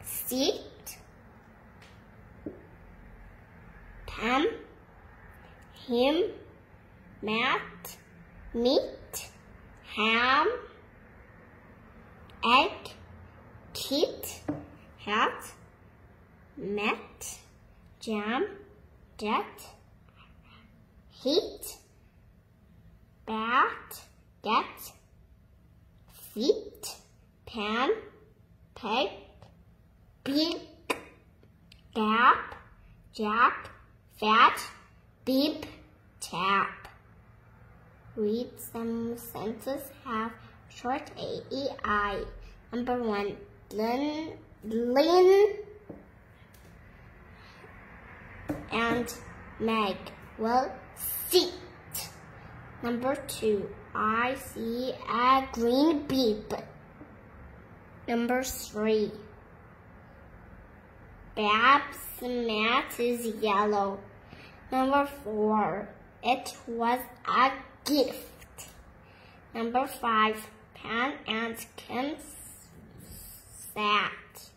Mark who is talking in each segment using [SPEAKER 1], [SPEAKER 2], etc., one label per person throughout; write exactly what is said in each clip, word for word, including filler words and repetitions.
[SPEAKER 1] seat, Pam, him, mat, meat, ham, egg, kit, hat, met, jam, jet, heat, bat, get, feet, pan, peg, big, gap, jack, fat, beep, tap. Read some sentences have short A E I. Number one, Lynn, Lynn and Meg will sit. Number two, I see a green beep. Number three, Bab's mat is yellow. Number four, it was a gift. Number five, Pan and Kim sat.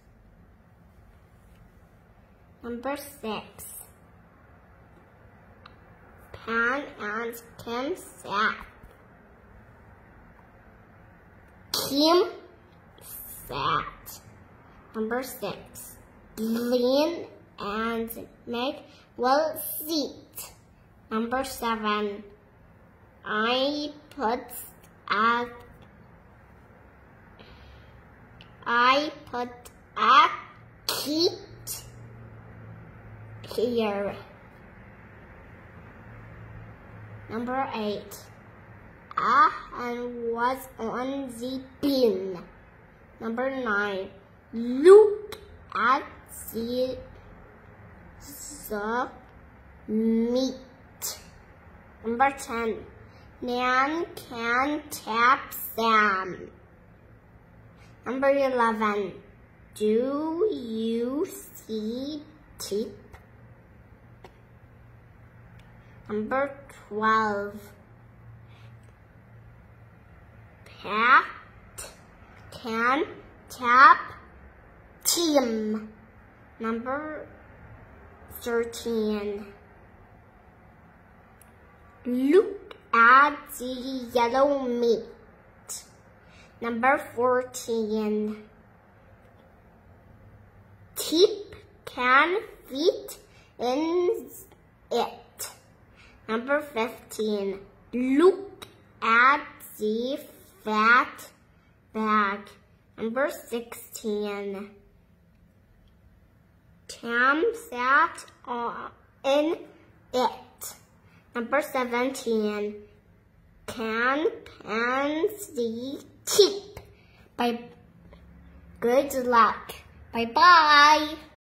[SPEAKER 1] Number six, Pan and Kim sat. Kim sat. Number six, Lynn and Meg will sit. Number seven, I put a I put a kit here. Number eight, a hen was on the bin. Number nine, look at the, the meat. Number ten, Nan can tap Sam. Number eleven, do you see Tip? Number twelve, Pat can tap Tim. Number thirteen, look at the yellow meat. Number fourteen, Tip can fit in it. Number fifteen, look at the fat bag. Number sixteen, Tam sat in it. Number seventeen, Can Pan see Tip? Bye. Good luck. Bye bye.